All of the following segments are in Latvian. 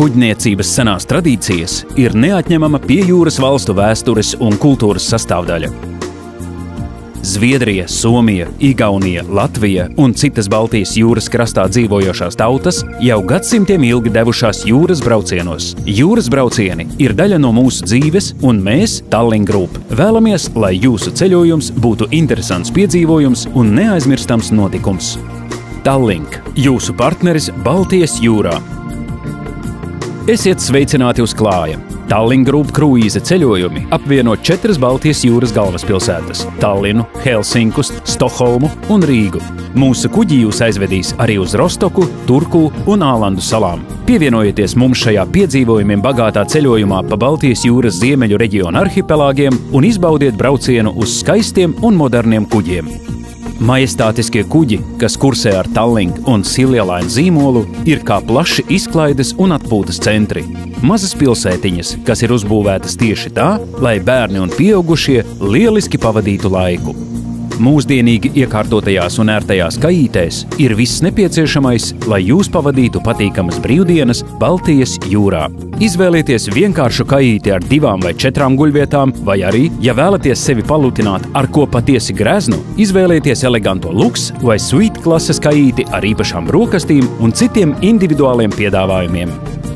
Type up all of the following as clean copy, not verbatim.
Kuģniecības senās tradīcijas ir neatņemama piejūras valstu vēstures un kultūras sastāvdaļa. Zviedrija, Somija, Igaunija, Latvija un citas Baltijas jūras krastā dzīvojošās tautas jau gadsimtiem ilgi devušās jūras braucienos. Jūras braucieni ir daļa no mūsu dzīves, un mēs, Tallink Group, vēlamies, lai jūsu ceļojums būtu interesants piedzīvojums un neaizmirstams notikums. Tallink, jūsu partneris Baltijas jūrā. Esiet sveicināti uz klāja! Tallink Group kruīza ceļojumi apvieno 4 Baltijas jūras galvaspilsētas – Tallinu, Helsinkus, Stokholmu un Rīgu. Mūsu kuģi jūs aizvedīs arī uz Rostoku, Turku un Ālandu salām. Pievienojieties mums šajā piedzīvojumiem bagātā ceļojumā pa Baltijas jūras ziemeļu reģionu arhipelāgiem un izbaudiet braucienu uz skaistiem un moderniem kuģiem. Majestātiskie kuģi, kas kursē ar Tallink un Silja Line zīmolu, ir kā plaši izklaides un atpūtas centri. Mazas pilsētiņas, kas ir uzbūvētas tieši tā, lai bērni un pieaugušie lieliski pavadītu laiku. Mūsdienīgi iekārtotajās un ērtajās kajītēs ir viss nepieciešamais, lai jūs pavadītu patīkamas brīvdienas Baltijas jūrā. Izvēlieties vienkāršu kajīti ar 2 vai 4 guļvietām, vai arī, ja vēlaties sevi palutināt ar ko patiesi greznu, izvēlieties eleganto luks vai suite klases kajīti ar īpašām brokastīm un citiem individuāliem piedāvājumiem.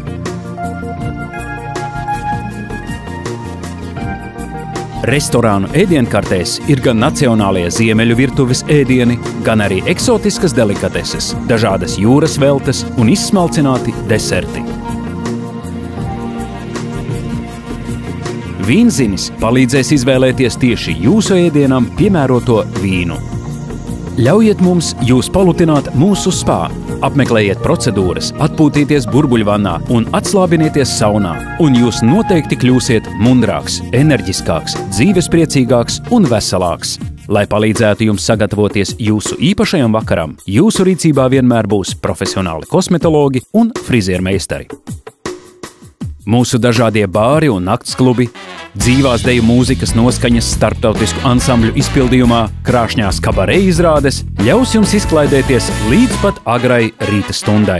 Restorānu ēdienkartēs ir gan nacionālie ziemeļu virtuves ēdieni, gan arī eksotiskas delikateses, dažādas jūras veltes un izsmalcināti deserti. Vīnzinis palīdzēs izvēlēties tieši jūsu ēdienam piemēroto vīnu. Ļaujiet mums jūs palutināt mūsu spā, apmeklējiet procedūras, atpūtīties burbuļvannā un atslābinieties saunā, un jūs noteikti kļūsiet mundrāks, enerģiskāks, dzīvespriecīgāks un veselāks. Lai palīdzētu jums sagatavoties jūsu īpašajam vakaram, jūsu rīcībā vienmēr būs profesionāli kosmetologi un friziermeistari. Mūsu dažādie bāri un naktsklubi, dzīvās deju mūzikas noskaņas starptautisku ansambļu izpildījumā, krāšņās kabarē izrādes ļaus jums izklaidēties līdz pat agrai rīta stundai.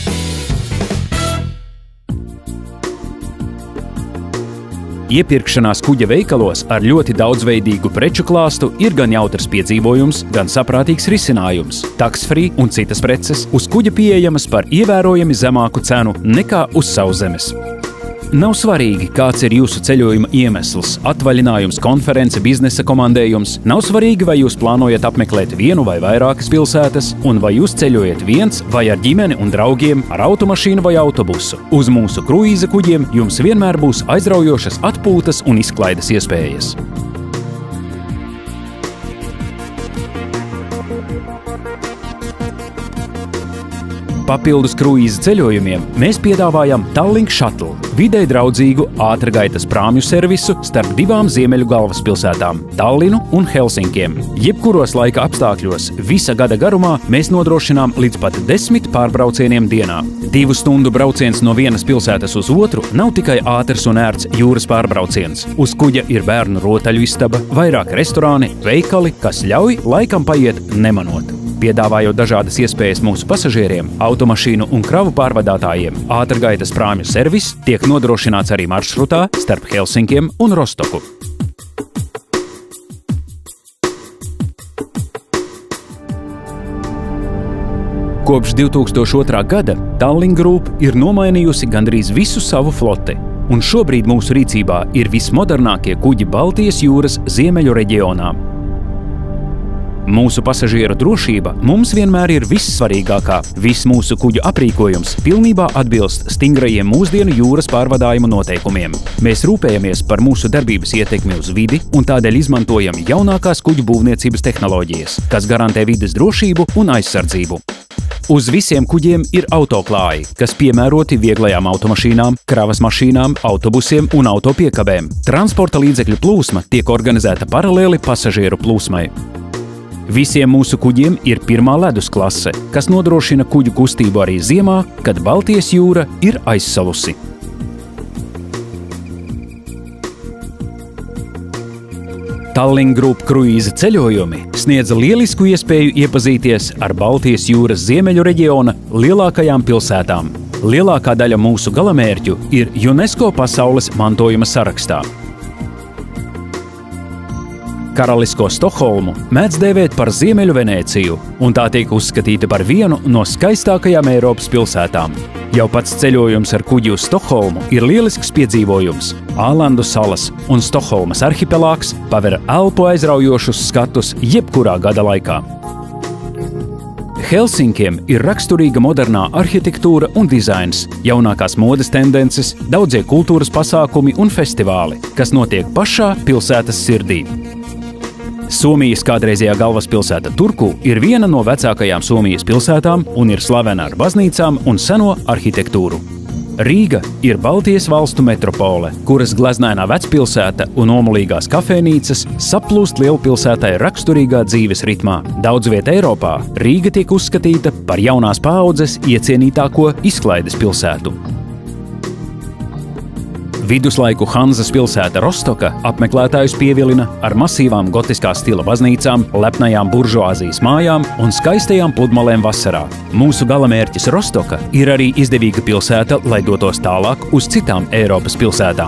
Iepirkšanās kuģa veikalos ar ļoti daudzveidīgu preču klāstu ir gan jautrs piedzīvojums, gan saprātīgs risinājums. Tax-free un citas preces uz kuģa pieejamas par ievērojami zemāku cenu nekā uz sauszemes. Nav svarīgi, kāds ir jūsu ceļojuma iemesls – atvaļinājums, konference, biznesa komandējums. Nav svarīgi, vai jūs plānojat apmeklēt vienu vai vairākas pilsētas, un vai jūs ceļojat viens vai ar ģimeni un draugiem, ar automašīnu vai autobusu. Uz mūsu kruīza kuģiem jums vienmēr būs aizraujošas atpūtas un izklaides iespējas. Papildus kruīza ceļojumiem mēs piedāvājam Tallink Shuttle – videi draudzīgu ātrgaitas prāmju servisu starp 2 ziemeļu galvaspilsētām – Tallinu un Helsinkiem. Jebkuros laika apstākļos visa gada garumā mēs nodrošinām līdz pat 10 pārbraucieniem dienā. 2 stundu brauciens no vienas pilsētas uz otru nav tikai ātrs un ērts jūras pārbrauciens. Uz kuģa ir bērnu rotaļu istaba, vairāk restorāni, veikali, kas ļauj laikam paiet nemanot. Piedāvājot dažādas iespējas mūsu pasažieriem, automašīnu un kravu pārvadātājiem, ātrgaitas prāmju servis tiek nodrošināts arī maršrutā starp Helsinkiem un Rostoku. Kopš 2002. gada Tallink Group ir nomainījusi gandrīz visu savu floti, un šobrīd mūsu rīcībā ir vismodernākie kuģi Baltijas jūras ziemeļu reģionā. Mūsu pasažieru drošība mums vienmēr ir vissvarīgākā. Viss mūsu kuģu aprīkojums pilnībā atbilst stingrajiem mūsdienu jūras pārvadājumu noteikumiem. Mēs rūpējamies par mūsu darbības ietekmi uz vidi un tādēļ izmantojam jaunākās kuģu būvniecības tehnoloģijas, kas garantē vides drošību un aizsardzību. Uz visiem kuģiem ir autoklāji, kas piemēroti vieglajām automašīnām, kravas mašīnām, autobusiem un autopiekabēm. Transporta līdzekļu plūsma tiek organizēta paralēli pasažieru plūsmai. Visiem mūsu kuģiem ir 1. ledus klase, kas nodrošina kuģu kustību arī ziemā, kad Baltijas jūra ir aizsalusi. Tallink Group kruīza ceļojumi sniedz lielisku iespēju iepazīties ar Baltijas jūras ziemeļu reģiona lielākajām pilsētām. Lielākā daļa mūsu galamērķu ir UNESCO pasaules mantojuma sarakstā. Karalisko Stokholmu mēdz dēvēt par Ziemeļu Venēciju, un tā tiek uzskatīta par vienu no skaistākajām Eiropas pilsētām. Jau pats ceļojums ar kuģi uz Stokholmu ir lielisks piedzīvojums. Ālandu salas un Stokholmas arhipelāgs paver elpu aizraujošus skatus jebkurā gada laikā. Helsinkiem ir raksturīga modernā arhitektūra un dizains, jaunākās modes tendences, daudzie kultūras pasākumi un festivāli, kas notiek pašā pilsētas sirdī. Somijas kādreizējā galvaspilsēta Turku ir viena no vecākajām Somijas pilsētām un ir slavena ar baznīcām un seno arhitektūru. Rīga ir Baltijas valstu metropole, kuras gleznainā vecpilsēta un omulīgās kafejnīcas saplūst lielpilsētai raksturīgā dzīves ritmā. Daudz viet Eiropā Rīga tiek uzskatīta par jaunās paaudzes iecienītāko izklaides pilsētu. Viduslaiku Hanzas pilsēta Rostoka apmeklētājus pievilina ar masīvām gotiskā stila baznīcām, lepnajām buržuāzijas mājām un skaistajām pludmalēm vasarā. Mūsu galamērķis Rostoka ir arī izdevīga pilsēta, lai dotos tālāk uz citām Eiropas pilsētām.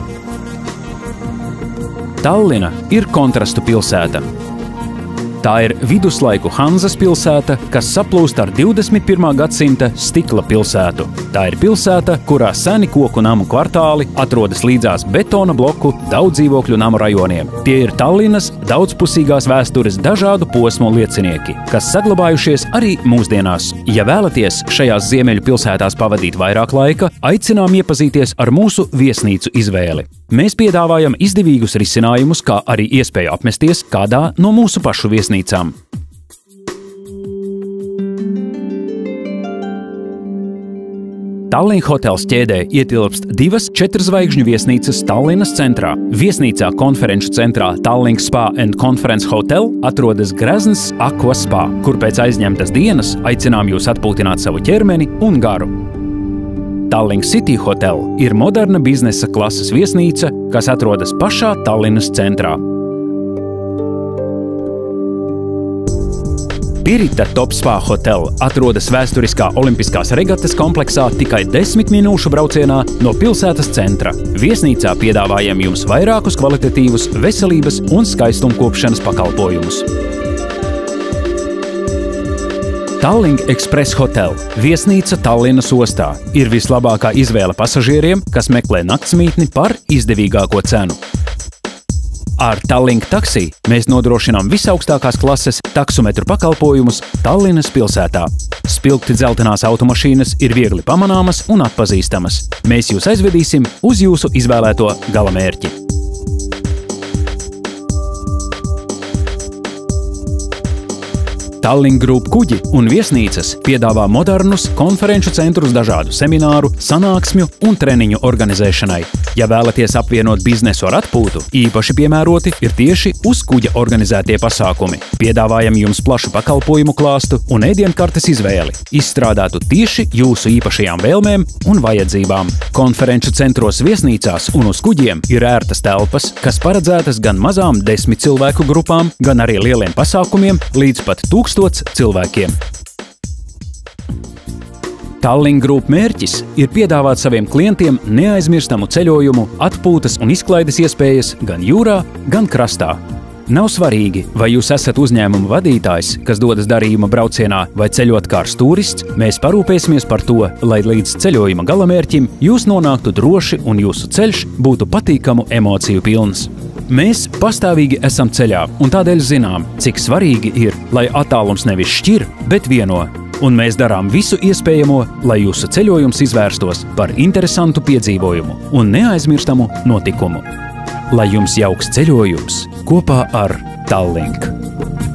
Tallina ir kontrastu pilsēta. Tā ir viduslaiku Hanzas pilsēta, kas saplūst ar 21. gadsimta stikla pilsētu. Tā ir pilsēta, kurā seni koku namu kvartāli atrodas līdzās betona bloku daudz dzīvokļu namu rajoniem. Tie ir Tallinas daudzpusīgās vēstures dažādu posmu liecinieki, kas saglabājušies arī mūsdienās. Ja vēlaties šajās ziemeļu pilsētās pavadīt vairāk laika, aicinām iepazīties ar mūsu viesnīcu izvēli. Mēs piedāvājam izdevīgus risinājumus, kā arī iespēju apmesties kādā no mūsu pašu viesnīcām. Tallinn Hotels ķēdē ietilpst 2 4-zvaigžņu viesnīcas Tallinas centrā. Viesnīcā konferenču centrā Tallinn Spa and Conference Hotel atrodas grezns Aqua Spa, kur pēc aizņemtas dienas aicinām jūs atpūtināt savu ķermeni un garu. Tallinn City Hotel ir moderna biznesa klases viesnīca, kas atrodas pašā Tallinas centrā. Pirita Top Spa Hotel atrodas vēsturiskā olimpiskās regatas kompleksā tikai 10 minūšu braucienā no pilsētas centra. Viesnīcā piedāvājam jums vairākus kvalitatīvus veselības un skaistumkopšanas pakalpojumus. Tallinn Express Hotel, viesnīca Tallinas ostā, ir vislabākā izvēle pasažieriem, kas meklē naktsmītni par izdevīgāko cenu. Ar Tallinn Taxi mēs nodrošinām visaugstākās klases taksometru pakalpojumus Tallinas pilsētā. Spilgti dzeltenās automašīnas ir viegli pamanāmas un atpazīstamas. Mēs jūs aizvedīsim uz jūsu izvēlēto galamērķi. Tallinn Group kuģi un viesnīcas piedāvā modernus konferenču centrus dažādu semināru, sanāksmju un treniņu organizēšanai. Ja vēlaties apvienot biznesu ar atpūtu, īpaši piemēroti ir tieši uz kuģa organizētie pasākumi. Piedāvājam jums plašu pakalpojumu klāstu un ēdienkartes izvēli, izstrādātu tieši jūsu īpašajām vēlmēm un vajadzībām. Konferenču centros, viesnīcās un uz kuģiem ir ērtas telpas, kas paredzētas gan mazām 10 cilvēku grupām, gan arī lieliem pasākumiem līdz pat 1000 cilvēkiem. Tallinn Group mērķis ir piedāvāt saviem klientiem neaizmirstamu ceļojumu, atpūtas un izklaides iespējas gan jūrā, gan krastā. Nav svarīgi, vai jūs esat uzņēmuma vadītājs, kas dodas darījuma braucienā vai ceļot kā turists, mēs parūpēsimies par to, lai līdz ceļojuma galamērķim jūs nonāktu droši un jūsu ceļš būtu patīkamu emociju pilns. Mēs pastāvīgi esam ceļā un tādēļ zinām, cik svarīgi ir, lai attālums nevis šķir, bet vieno. Un mēs darām visu iespējamo, lai jūsu ceļojums izvērstos par interesantu piedzīvojumu un neaizmirstamu notikumu. Lai jums jauks ceļojums kopā ar Tallinn.